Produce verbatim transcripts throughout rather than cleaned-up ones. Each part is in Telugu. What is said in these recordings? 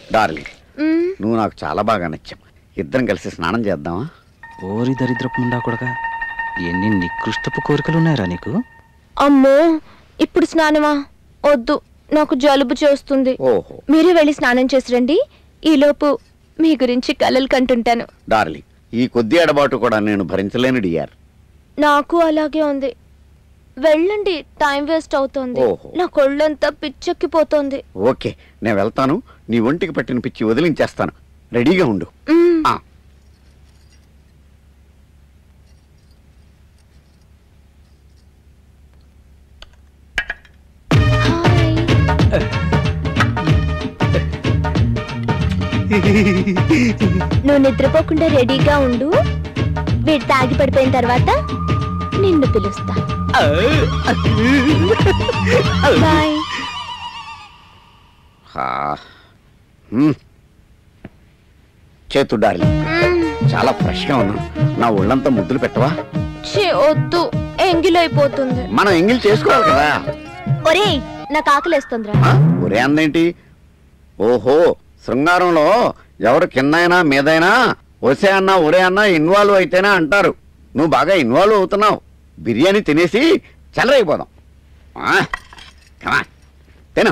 డార్లింగ్, నువ్వు నాకు చాలా బాగా నచ్చావు. ఇద్దరం కలిసి స్నానం చేద్దామా? ఓరి దరిద్రపు ముండా కొడగా, ఎన్ని నికృష్టపు కోరికలున్నాయరా నీకు? అమ్మో, ఇప్పుడు స్నానమా? వద్దు, నాకు జలుబు చేస్తుంది. ఓహో, మీరే వెళ్ళి స్నానం చేసి రండి. ఈలోపు మీ గురించి కలలు కంటుంటాను. డార్లింగ్, ఈ కొద్ది ఎడబాటు కూడా నేను భరించలేను డియర్. నాకు అలాగే ఉంది. వెళ్ళండి, టైం వేస్ట్ అవుతోంది. నా కొళ్ళంతా పిచ్చెక్కిపోతోంది. ఓకే, నేను వెళ్తాను. నీ ఒంటికి పట్టిన పిచ్చి వదిలించేస్తాను. రెడీగా ఉండు. నువ్వు నిద్రపోకుండా రెడీగా ఉండు. వీడు తాగి పడిపోయిన తర్వాత నిన్ను పిలుస్తా. బాయ్. చేతు డార్లింగ్, చాలా ఫ్రెష్ గా ఉన్నాను. నా ఒళ్ళంతా ముద్దులు పెట్టవా? వద్దు, ఎంగిలైపోతుంది. మనం ఎంగిల్ చేసుకోవాలి కదా. ఒరే, నాకు ఆకలేస్తుందిరా. ఒరే అందేంటి? ఓహో, శృంగారంలో ఎవరు కిందైనా మీదైనా ఒసే అన్నా ఒరే అన్నా ఇన్వాల్వ్ అయితేనే అంటారు. నువ్వు బాగా ఇన్వాల్వ్ అవుతున్నావు. బిర్యానీ తినేసి చల్లరైపోదాం. తిను.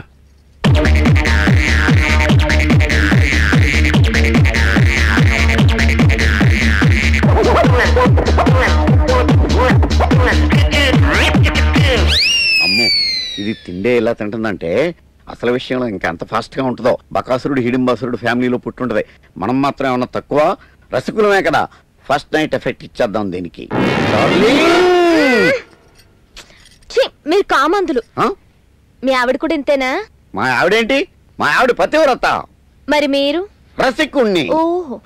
అమ్మో, ఇది తిండే ఎలా తింటుందంటే అసలు విషయంలో ఇంకా ఎంత ఫాస్ట్ గా ఉంటుందో. బకాసురుడు హిడింబాసురుడు ఫ్యామిలీలో పుట్టుంటది. మనం మాత్రం ఏమన్నా తక్కువ? రసికులమే కదా. ఫస్ట్ నైట్ ఎఫెక్ట్ ఇచ్చేద్దాం దీనికి. మీరు కామందులు. మీ ఆవిడ కూడా ఇంతేనా? మా ఆవిడేంటి? మా ఆవిడ పతివ్రత. మరి మీరు? రసికుణ్ణి. ఓహో,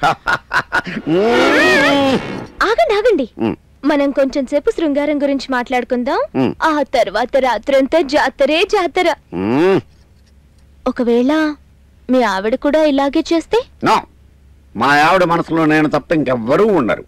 ఆగండి ఆగండి. మనం కొంచెం సేపు శృంగారం గురించి మాట్లాడుకుందాం. ఆ తర్వాత రాత్రంతా జాతరే జాతర. ఒకవేళ మీ ఆవిడ కూడా ఇలాగే చేస్తే? మా ఆవిడ మనసులో నేను తప్ప ఇంకెవ్వరూ ఉండరు.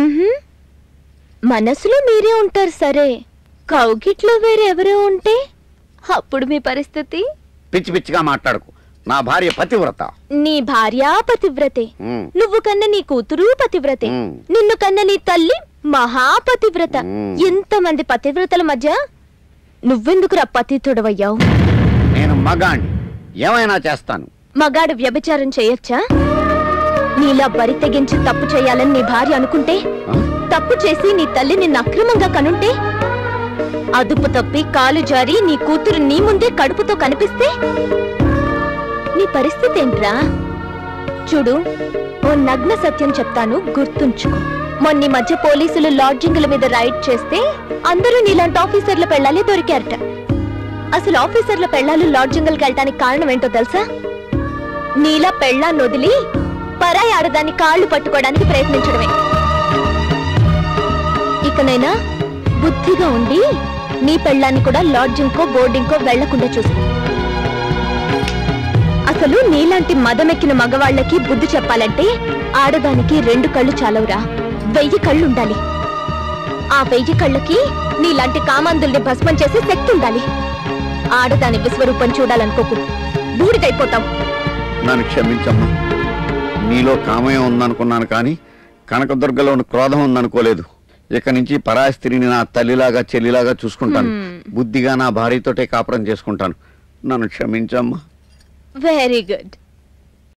మనసులో మీరే ఉంటారు సరే, కౌగిట్లో వేరెవరూ ఉంటే అప్పుడు మీ పరిస్థితి? పిచ్చి పిచ్చిగా మాట్లాడకు. నా భార్య పతివ్రత. నీ భార్య పతివ్రతే. నువ్వు కన్న నీ కూతురు పతివ్రతే. నిన్ను కన్న నీ తల్లి మహాపతివ్రత. ఎంతమంది పతివ్రతల మధ్య నువ్వెందుకురా పతితుడవయ్యావు? నేను మగాణ్ణి, ఏమైనా చేస్తాను. మగాడు వ్యభిచారం చేయొచ్చా? నీలా బరి తెగించి తప్పు చేయాలని నీ భార్య అనుకుంటే, తప్పు చేసి నీ తల్లి నిన్ను అక్రమంగా కనుంటే, అదుపు తప్పి కాలు జారి నీ కూతురు నీ ముందే కడుపుతో కనిపిస్తే నీ పరిస్థితి ఏంట్రా? చూడు, ఓ నగ్న సత్యం చెప్తాను, గుర్తుంచుకో. మొన్న మధ్య పోలీసులు లాడ్జింగుల మీద రైడ్ చేస్తే అందరూ నీలాంటి ఆఫీసర్ల పెళ్ళాలే దొరికారట. అసలు ఆఫీసర్ల పెళ్ళాలు లాడ్జింగులకు వెళ్ళటానికి కారణం ఏంటో తెలుసా? నీలా పెళ్ళాన్ని వదిలి పరాయి ఆడదాన్ని కాళ్ళు పట్టుకోవడానికి ప్రయత్నించడమే. ఇకనైనా బుద్ధిగా ఉండి నీ పెళ్ళాన్ని కూడా లాడ్జింగ్కో బోర్డింగ్కో వెళ్లకుండా చూసుకో. అసలు నీలాంటి మదమెక్కిన మగవాళ్లకి బుద్ధి చెప్పాలంటే ఆడదానికి రెండు కళ్ళు చాలవురా, వెయ్యి కళ్ళు ఉండాలి. ఆ వెయ్యి కళ్ళకి నీలాంటి కామాంధుల్ని భస్మం చేసే శక్తి ఉండాలి. ఆడదాని విశ్వరూపం చూడాలనుకోకు, బూడిదైపోతాం. నన్ను క్షమించమ్మా. నీలో కామయం ఉందనుకున్నాను కానీ కనకదుర్గలోని క్రోధం ఉందనుకోలేదు. ఇక నుంచి పరాయి స్త్రీని నా తల్లిలాగా చెల్లిలాగా చూసుకుంటాను. బుద్ధిగా నా భార్యతోటే కాపురం చేసుకుంటాను. నన్ను క్షమించమ్మా. Very good.